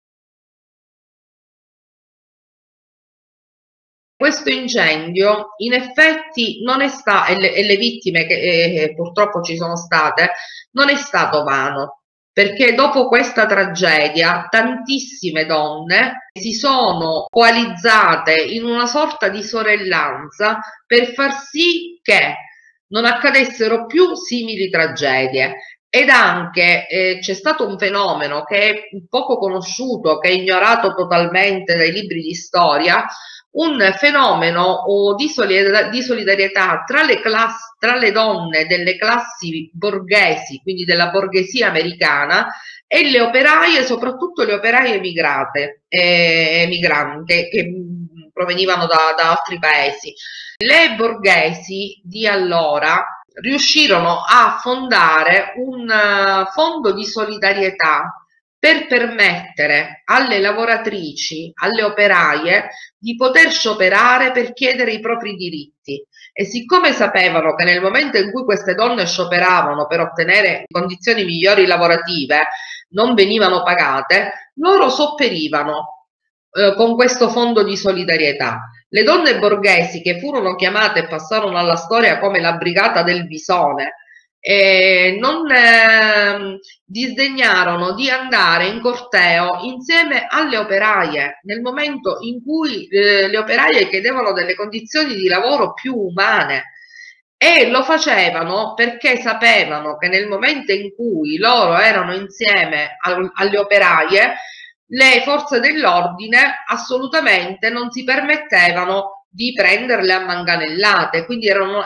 Questo incendio in effetti non è stato, e le vittime che purtroppo ci sono state, non è stato vano, perché dopo questa tragedia tantissime donne si sono coalizzate in una sorta di sorellanza per far sì che non accadessero più simili tragedie. Ed anche c'è stato un fenomeno che è poco conosciuto, che è ignorato totalmente dai libri di storia, un fenomeno di solidarietà tra le donne delle classi borghesi, quindi della borghesia americana, e le operaie, soprattutto le operaie emigranti che provenivano da altri paesi. Le borghesi di allora riuscirono a fondare un fondo di solidarietà per permettere alle lavoratrici, alle operaie, di poter scioperare per chiedere i propri diritti. E siccome sapevano che nel momento in cui queste donne scioperavano per ottenere condizioni migliori lavorative, non venivano pagate, loro sopperivano con questo fondo di solidarietà. Le donne borghesi, che furono chiamate e passarono alla storia come la Brigata del Bisone, non disdegnarono di andare in corteo insieme alle operaie nel momento in cui le operaie chiedevano delle condizioni di lavoro più umane, e lo facevano perché sapevano che nel momento in cui loro erano insieme alle operaie, le forze dell'ordine assolutamente non si permettevano di prenderle a manganellate, quindi loro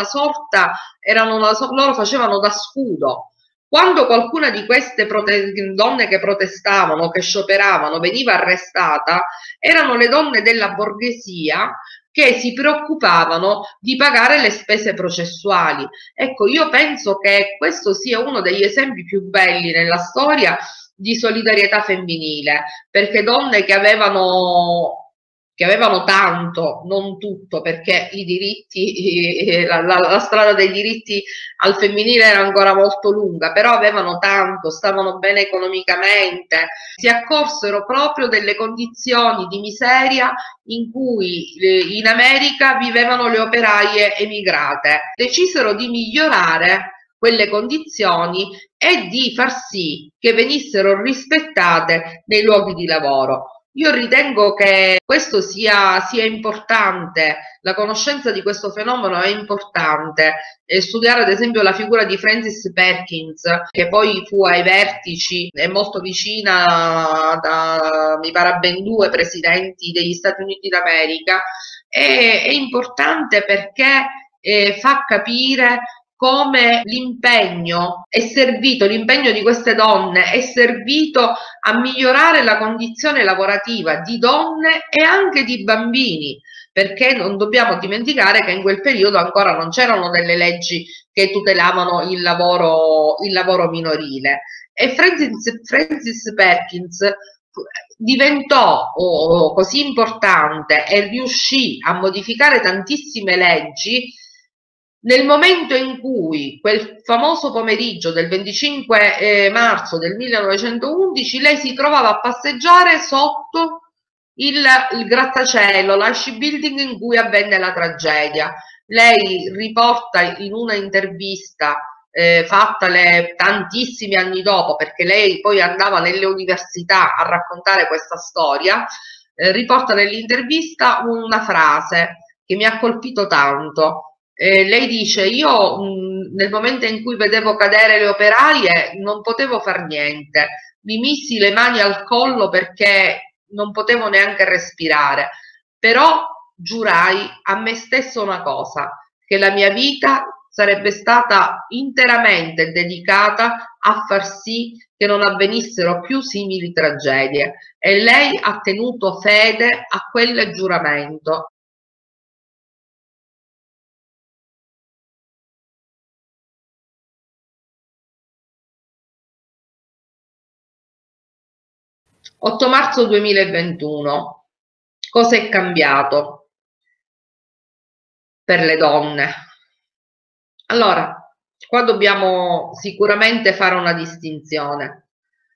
facevano da scudo. Quando qualcuna di queste donne che protestavano, che scioperavano, veniva arrestata, erano le donne della borghesia che si preoccupavano di pagare le spese processuali. Ecco, io penso che questo sia uno degli esempi più belli nella storia di solidarietà femminile, perché donne che avevano tanto, non tutto, perché i diritti, la strada dei diritti al femminile era ancora molto lunga, però avevano tanto, stavano bene economicamente, si accorsero proprio delle condizioni di miseria in cui in America vivevano le operaie emigrate. Decisero di migliorare quelle condizioni e di far sì che venissero rispettate nei luoghi di lavoro. Io ritengo che questo sia importante, la conoscenza di questo fenomeno è importante, studiare ad esempio la figura di Frances Perkins, che poi fu ai vertici, è molto vicina mi pare a ben 2 presidenti degli Stati Uniti d'America, è importante perché fa capire come l'impegno di queste donne è servito a migliorare la condizione lavorativa di donne e anche di bambini, perché non dobbiamo dimenticare che in quel periodo ancora non c'erano delle leggi che tutelavano il lavoro minorile. E Frances Perkins diventò così importante e riuscì a modificare tantissime leggi nel momento in cui, quel famoso pomeriggio del 25 marzo del 1911, lei si trovava a passeggiare sotto il grattacielo, l'Arch Building in cui avvenne la tragedia. Lei riporta in una intervista fatta tantissimi anni dopo, perché lei poi andava nelle università a raccontare questa storia, riporta nell'intervista una frase che mi ha colpito tanto. Lei dice: io nel momento in cui vedevo cadere le operaie non potevo far niente, mi missi le mani al collo perché non potevo neanche respirare, però giurai a me stesso una cosa, che la mia vita sarebbe stata interamente dedicata a far sì che non avvenissero più simili tragedie, e lei ha tenuto fede a quel giuramento. «8 marzo 2021. Cosa è cambiato per le donne?» Allora, qua dobbiamo sicuramente fare una distinzione,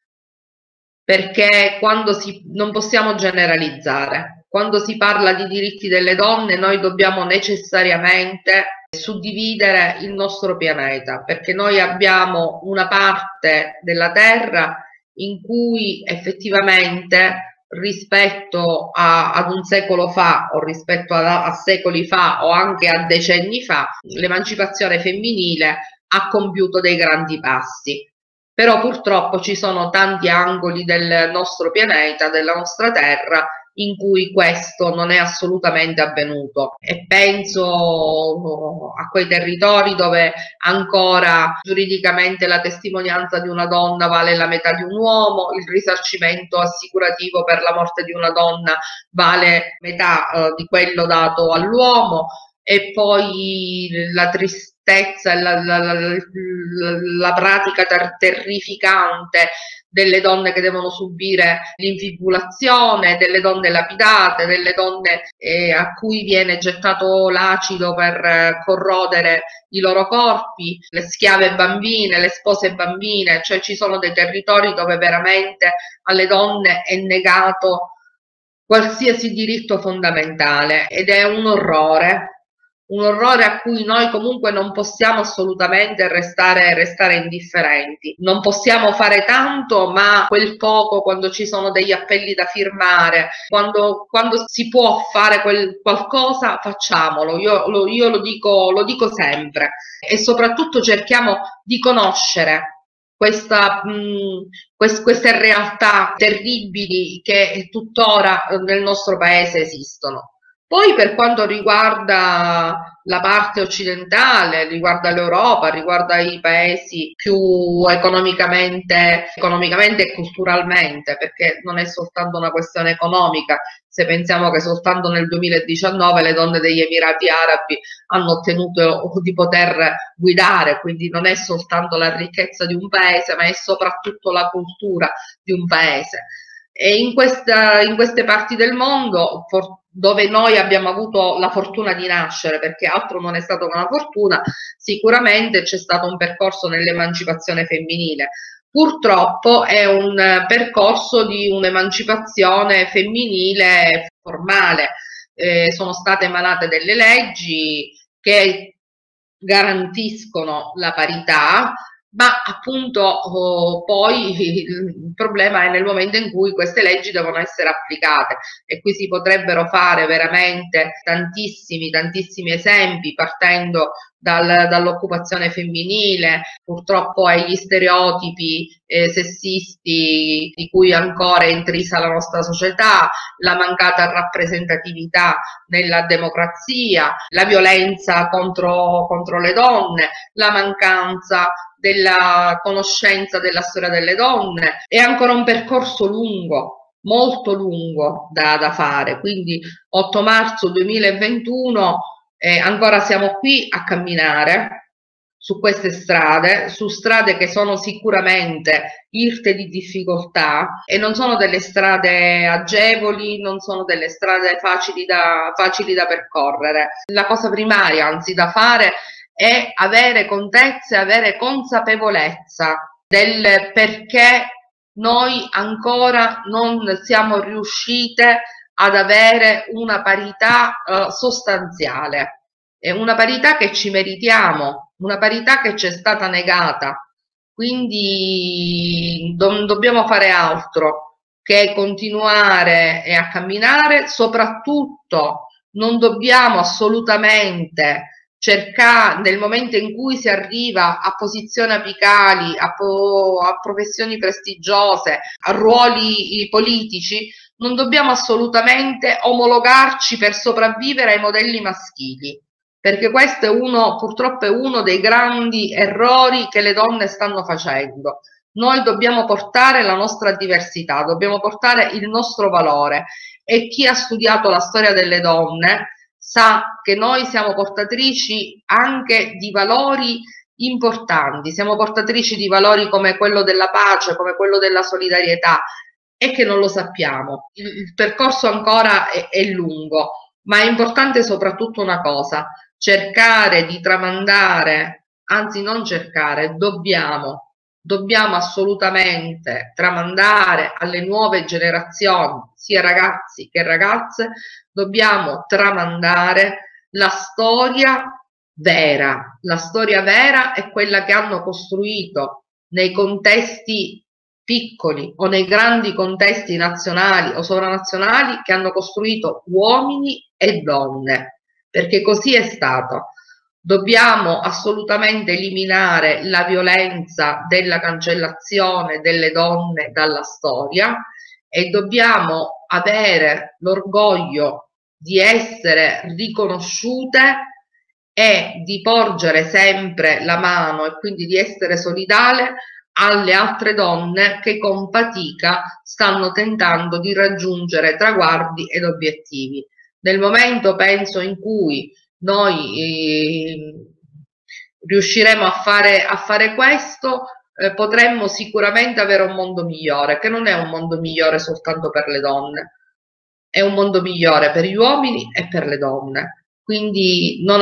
perché non possiamo generalizzare. Quando si parla di diritti delle donne, noi dobbiamo necessariamente suddividere il nostro pianeta, perché noi abbiamo una parte della Terra in cui effettivamente rispetto ad un secolo fa, o rispetto a secoli fa, o anche a decenni fa, l'emancipazione femminile ha compiuto dei grandi passi. Però purtroppo ci sono tanti angoli del nostro pianeta, della nostra Terra, in cui questo non è assolutamente avvenuto, e penso a quei territori dove ancora giuridicamente la testimonianza di una donna vale la metà di un uomo, il risarcimento assicurativo per la morte di una donna vale metà di quello dato all'uomo, e poi la tristezza e la pratica terrificante delle donne che devono subire l'infibulazione, delle donne lapidate, delle donne a cui viene gettato l'acido per corrodere i loro corpi, le schiave bambine, le spose bambine. Cioè ci sono dei territori dove veramente alle donne è negato qualsiasi diritto fondamentale, ed è un orrore a cui noi comunque non possiamo assolutamente restare indifferenti. Non possiamo fare tanto, ma quel poco, quando ci sono degli appelli da firmare, quando si può fare qualcosa, facciamolo. Io lo dico sempre, e soprattutto cerchiamo di conoscere queste realtà terribili che tuttora nel nostro paese esistono. Poi per quanto riguarda la parte occidentale, riguarda l'Europa, riguarda i paesi più economicamente e culturalmente, perché non è soltanto una questione economica. Se pensiamo che soltanto nel 2019 le donne degli Emirati Arabi hanno ottenuto di poter guidare, quindi non è soltanto la ricchezza di un paese, ma è soprattutto la cultura di un paese. E in queste parti del mondo, dove noi abbiamo avuto la fortuna di nascere, perché altro non è stato che una fortuna, sicuramente c'è stato un percorso nell'emancipazione femminile. Purtroppo è un percorso di un'emancipazione femminile formale. Sono state emanate delle leggi che garantiscono la parità, ma appunto poi il problema è nel momento in cui queste leggi devono essere applicate, e qui si potrebbero fare veramente tantissimi esempi, partendo dall'occupazione femminile, purtroppo agli stereotipi sessisti di cui ancora è intrisa la nostra società, la mancata rappresentatività nella democrazia, la violenza contro le donne, la mancanza della conoscenza della storia delle donne. È ancora un percorso lungo, molto lungo da fare, quindi 8 marzo 2021 ancora siamo qui a camminare su queste strade, su strade che sono sicuramente irte di difficoltà, e non sono delle strade agevoli, non sono delle strade facili da percorrere. La cosa primaria, anzi, da fare è avere contezza e avere consapevolezza del perché noi ancora non siamo riuscite ad avere una parità sostanziale. è una parità che ci meritiamo, una parità che ci è stata negata. Quindi non dobbiamo fare altro che continuare a camminare, soprattutto non dobbiamo assolutamente cercare, nel momento in cui si arriva a posizioni apicali, a professioni prestigiose, a ruoli politici, non dobbiamo assolutamente omologarci per sopravvivere ai modelli maschili, perché questo è purtroppo è uno dei grandi errori che le donne stanno facendo. Noi dobbiamo portare la nostra diversità, dobbiamo portare il nostro valore, e chi ha studiato la storia delle donne sa che noi siamo portatrici anche di valori importanti, siamo portatrici di valori come quello della pace, come quello della solidarietà, e che non lo sappiamo. Il percorso ancora è lungo, ma è importante soprattutto una cosa: cercare di tramandare, anzi non cercare, dobbiamo assolutamente tramandare alle nuove generazioni, sia ragazzi che ragazze, dobbiamo tramandare la storia vera. La storia vera è quella che hanno costruito nei contesti piccoli o nei grandi contesti nazionali o sovranazionali, che hanno costruito uomini e donne, perché così è stato. Dobbiamo assolutamente eliminare la violenza della cancellazione delle donne dalla storia, e dobbiamo avere l'orgoglio di essere riconosciute e di porgere sempre la mano, e quindi di essere solidale alle altre donne che con fatica stanno tentando di raggiungere traguardi ed obiettivi. Nel momento, penso, in cui noi riusciremo a fare questo, potremmo sicuramente avere un mondo migliore, che non è un mondo migliore soltanto per le donne, è un mondo migliore per gli uomini e per le donne. Quindi non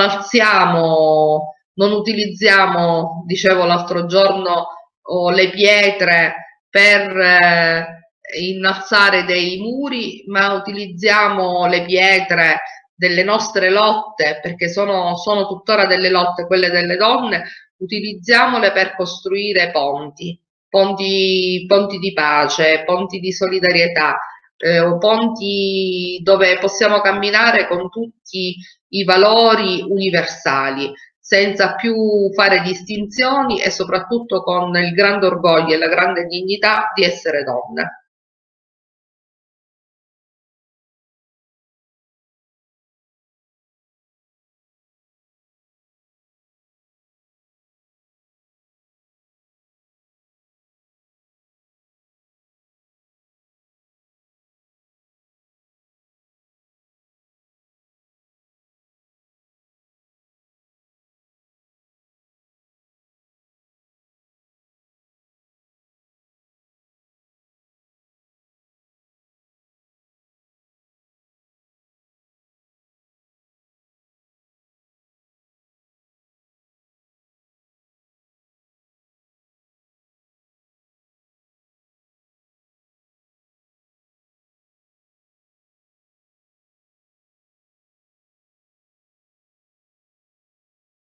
utilizziamo, dicevo l'altro giorno, le pietre per innalzare dei muri, ma utilizziamo le pietre delle nostre lotte, perché sono tuttora delle lotte quelle delle donne, utilizziamole per costruire ponti di pace, ponti di solidarietà, ponti dove possiamo camminare con tutti i valori universali, senza più fare distinzioni, e soprattutto con il grande orgoglio e la grande dignità di essere donne.